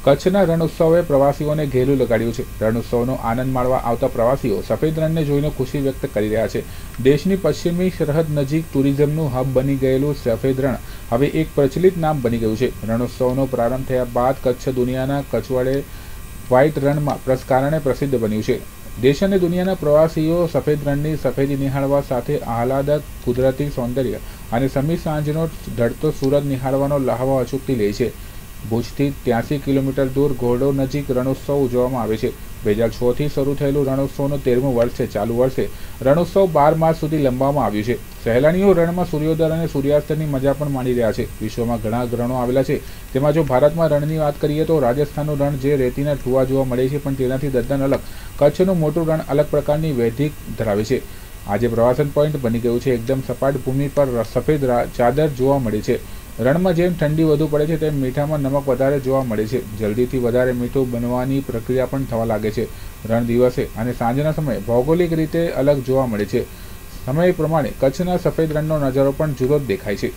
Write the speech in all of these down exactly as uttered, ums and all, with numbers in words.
કચ્છના રણોત્સવે પ્રવાસીઓને ઘેલું લગાડ્યું છે। રણોત્સવનો આનંદ માણવા આવતા પ્રવાસીઓ સફેદ રણને જોઈને ખુશી વ્યક્ત કરી રહ્યા છે। દેશની પશ્ચિમી સરહદ નજીક ટુરિઝમનું હબ બની ગયેલું સફેદ રણ હવે એક પ્રચલિત નામ બની ગયું છે। રણોત્સવનો પ્રારંભ થયા બાદ કચ્છ દુનિયાના કચ્છવાડે વ્હાઇટ રણમાં કારણે પ્રસિદ્ધ બન્યું છે। દેશ અને દુનિયાના પ્રવાસીઓ સફેદ રણની સફેદી નિહાળવા સાથે આહલાદક કુદરતી સૌંદર્ય અને સમી સાંજનો ઢળતો સૂરજ નિહાળવાનો લહાવો અચૂકથી લે છે। ભુજથી ત્યાસી કિલોમીટર દૂર ઘોરડો નજીક રણોત્સવ ઉજવવામાં આવે છે। બે હજાર છ થી શરૂ થયેલું રણોત્સવનું તેરમું વર્ષ છે। ચાલુ વર્ષે રણોત્સવ બાર માસ સુધી લંબાવવામાં આવ્યું છે। સહેલાણીઓ રણમાં સૂર્યોદય અને સૂર્યાસ્તની મજા પણ માણી રહ્યા છે। વિશ્વમાં ઘણા રણો આવેલા છે, તેમાં જો ભારતમાં રણની વાત કરીએ તો રાજસ્થાનનું રણ જે રેતીના ઠુવા જોવા મળે છે, પણ તેનાથી તદ્દન અલગ કચ્છનું મોટું રણ અલગ પ્રકારની વૈદિક ધરાવે છે। આજે પ્રવાસન પોઈન્ટ બની ગયું છે। એકદમ સપાટ ભૂમિ પર સફેદ ચાદર જોવા મળે છે। રણમાં જેમ ઠંડી વધુ પડે છે તેમ મીઠામાં નમક વધારે જોવા મળે છે। જલ્દીથી વધારે મીઠું બનવાની પ્રક્રિયા પણ થવા લાગે છે। રણ દિવસે અને સાંજના સમયે ભૌગોલિક રીતે અલગ જોવા મળે છે। સમય પ્રમાણે કચ્છના સફેદ રણનો નજારો પણ જુદો જ દેખાય છે।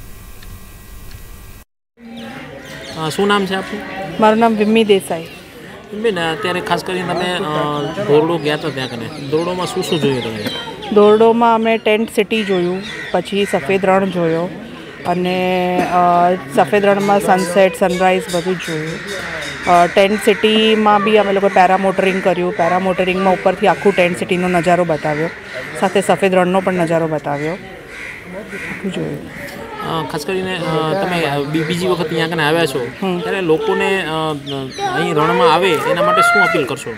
શું નામ છે આપનું? મારું નામ વિમ્મી દેસાઈ। બેન, અત્યારે ખાસ કરીને તમે ધોરડો ગયા હતા, ત્યાં કને ધોરડોમાં શું શું જોયું તમે? ધોરડોમાં અમે ટેન્ટ સિટી જોયું, પછી સફેદ રણ જોયો અને સફેદ રણમાં સનસેટ સનરાઈઝ બધું જ જોયું। ટેન્ટ સિટીમાં બી અમે લોકો પેરામોટરિંગ કર્યું। પેરામોટરિંગમાં ઉપરથી આખું ટેન્ટ સિટીનો નજારો બતાવ્યો, સાથે સફેદ રણનો પણ નજારો બતાવ્યો, આખું જોયું। ખાસ કરીને તમે બીજી વખત અહીંયા કને આવ્યા છો ત્યારે લોકોને અહીં રણમાં આવે એના માટે શું અપીલ કરશો?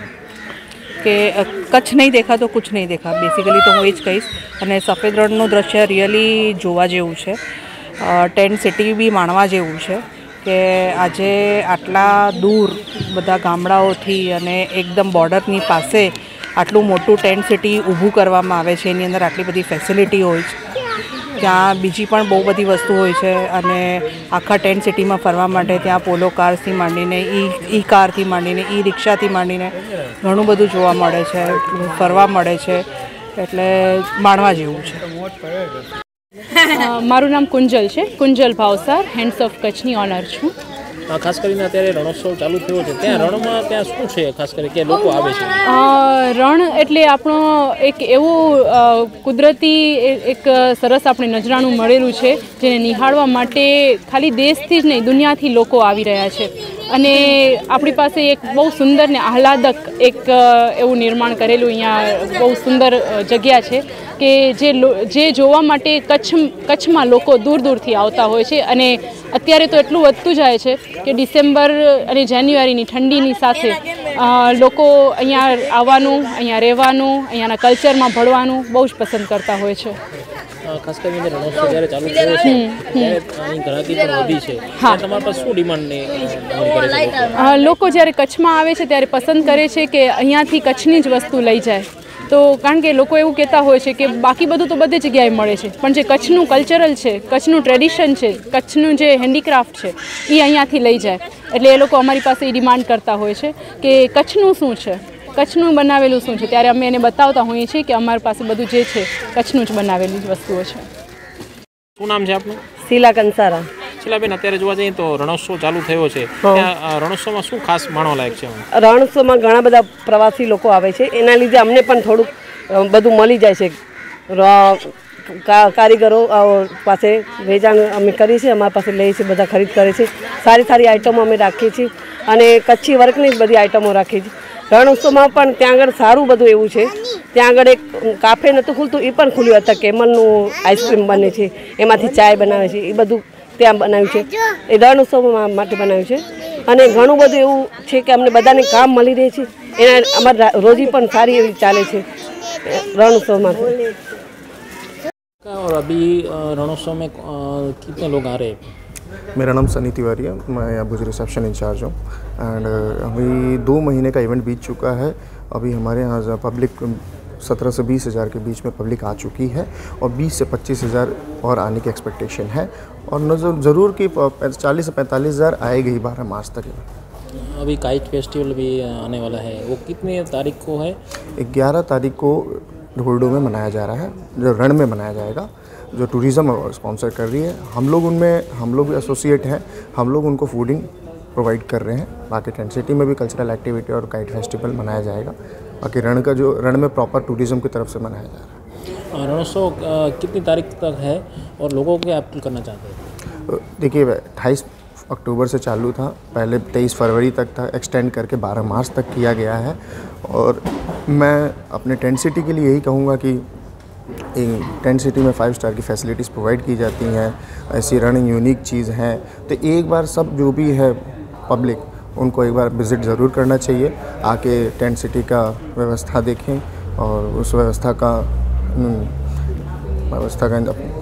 કે કચ્છ નહીં દેખા તો કુછ નહીં દેખા, બેસિકલી તો હું એ જ કહીશ। અને સફેદ રણનું દ્રશ્ય રિયલી જોવા જેવું છે। ટેન્ટ સિટી બી માણવા જેવું છે કે આજે આટલા દૂર બધા ગામડાઓથી અને એકદમ બોર્ડરની પાસે આટલું મોટું ટેન્ટ સિટી ઊભું કરવામાં આવે છે। એની અંદર આટલી બધી ફેસિલિટી હોય છે, ત્યાં બીજી પણ બહુ બધી વસ્તુ હોય છે અને આખા ટેન્ટ સિટીમાં ફરવા માટે ત્યાં પોલો કાર્સથી માંડીને ઈ ઈ કારથી માંડીને ઈ રિક્ષાથી માંડીને ઘણું બધું જોવા મળે છે, ફરવા મળે છે, એટલે માણવા જેવું છે। મારું નામ કુંજલ છે, કુંજલ ભાવસાર, હેન્ડ્સ ઓફ કચ્છની ઓનર છું। ખાસ કરીને અત્યારે રણોત્સવ ચાલુ થયો છે, ત્યાં રણમાં ત્યાં શું છે ખાસ કરીને કે લોકો આવે છે? રણ એટલે આપણો એક એવું કુદરતી એક સરસ આપણે નજરાણું મળેલું છે જેને નિહાળવા માટે ખાલી દેશથી જ નહીં દુનિયાથી લોકો આવી રહ્યા છે। અને આપણી પાસે એક બહુ સુંદર ને આહલાદક એક એવું નિર્માણ કરેલું અહીંયા બહુ સુંદર જગ્યા છે કે જે જે જોવા માટે કચ્છ કચ્છમાં લોકો દૂર દૂરથી આવતા હોય છે। અને અત્યારે તો એટલું વધતું જાય છે કે ડિસેમ્બર અને જાન્યુઆરીની ઠંડીની સાથે લોકો અહીંયા આવવાનું, અહીંયા રહેવાનું, અહીંયાના કલ્ચરમાં ભળવાનું બહુ જ પસંદ કરતા હોય છે। ખાસ કરીને રણોત્સવ જ્યારે ચાલુ થયો છે ત્યારે અહીં ગ્રાહકી પણ વધી છે, તમારા પાસે શું ડિમાન્ડને લોકો જ્યારે કચ્છમાં આવે છે ત્યારે પસંદ કરે છે કે અહીંયાથી કચ્છની જ વસ્તુ લઈ જાય। તો કારણ કે લોકો એવું કહેતા હોય છે કે બાકી બધું તો બધી જગ્યાએ મળે છે, પણ જે કચ્છનું કલ્ચરલ છે, કચ્છનું ટ્રેડિશન છે, કચ્છનું જે હેન્ડીક્રાફ્ટ છે એ અહીંયાથી લઈ જાય। એટલે એ લોકો અમારી પાસે એ ડિમાન્ડ કરતા હોય છે કે કચ્છનું શું છે, કચ્છનું બનાવેલું શું છે, ત્યારે અમે એને બતાવતા હોઈએ છીએ કે અમારી પાસે બધું જે છે કચ્છનું જ બનાવેલી વસ્તુઓ છે। શું નામ છે આપનું? શીલા કંસારા। શીલાબેન, અત્યારે જોવા જઈએ તો રણોત્સવ ચાલુ થયો છે, ત્યાં રણોત્સવમાં શું ખાસ માણવા લાયક છે? રણોત્સવમાં ઘણા બધા પ્રવાસી લોકો આવે છે, એના લીધે અમને પણ થોડુંક બધું મળી જાય છે। કારીગરો પાસે વેચાણ અમે કરીએ છીએ, અમારી પાસે લઈએ છીએ, બધા ખરીદ કરે છે। સારી સારી આઈટમો અમે રાખીએ છીએ અને કચ્છી વર્કની જ બધી આઈટમો રાખીએ છીએ। રણોત્સવમાં પણ ત્યાં આગળ સારું બધું એવું છે, ત્યાં આગળ એક કાફે નહોતું ખુલતું, એ પણ ખુલ્યું હતા। કેમલનું આઈસ્ક્રીમ બને છે, એમાંથી ચાય બનાવે છે, એ બધું ત્યાં બનાવ્યું છે, એ રણોત્સવ માટે બનાવ્યું છે। અને ઘણું બધું એવું છે કે અમને બધાને કામ મળી રહે છે, એના અમારી રોજી પણ સારી એવી ચાલે છે रणोत्सव में। और अभी रणोत्सव में कितने लोग आ रहे हैं? मेरा नाम सनी तिवारी है, मैं यहाँ भुज रिसेप्शन इंचार्ज हूँ एंड अभी दो महीने का इवेंट बीत चुका है। अभी हमारे यहाँ पब्लिक सत्रह से बीस हज़ार के बीच में पब्लिक आ चुकी है और बीस से पच्चीस हज़ार और आने की एक्सपेक्टेशन है और नजर ज़रूर कि चालीस से पैंतालीस हज़ार आएगी ही बारह मार्च तक। अभी काइट फेस्टिवल भी आने वाला है, वो कितनी तारीख को है? ग्यारह तारीख को ढोरडो में मनाया जा रहा है, जो रण में मनाया जाएगा, जो टूरिज़्म स्पॉन्सर कर रही है। हम लोग उनमें हम लोग भी एसोसिएट हैं, हम लोग उनको फूडिंग प्रोवाइड कर रहे हैं। बाकी टेंट सिटी में भी कल्चरल एक्टिविटी और काइट फेस्टिवल मनाया जाएगा। बाकी रण का जो रण में प्रॉपर टूरिज्म की तरफ से मनाया जा रहा है। रणोत्सव कितनी तारीख तक है और लोगों को क्या अपील करना चाहते हैं? देखिए अट्ठाईस अक्टूबर से चालू था, पहले तेईस फरवरी तक था, एक्सटेंड करके बारह मार्च तक किया गया है। और मैं अपने टेंट सिटी के लिए यही कहूँगा कि टेंट सिटी में फाइव स्टार की फैसिलिटीज़ प्रोवाइड की जाती हैं, ऐसी रण यूनिक चीज़ हैं, तो एक बार सब जो भी है पब्लिक उनको एक बार विज़िट ज़रूर करना चाहिए। आके टेंट सिटी का व्यवस्था देखें और उस व्यवस्था का व्यवस्था का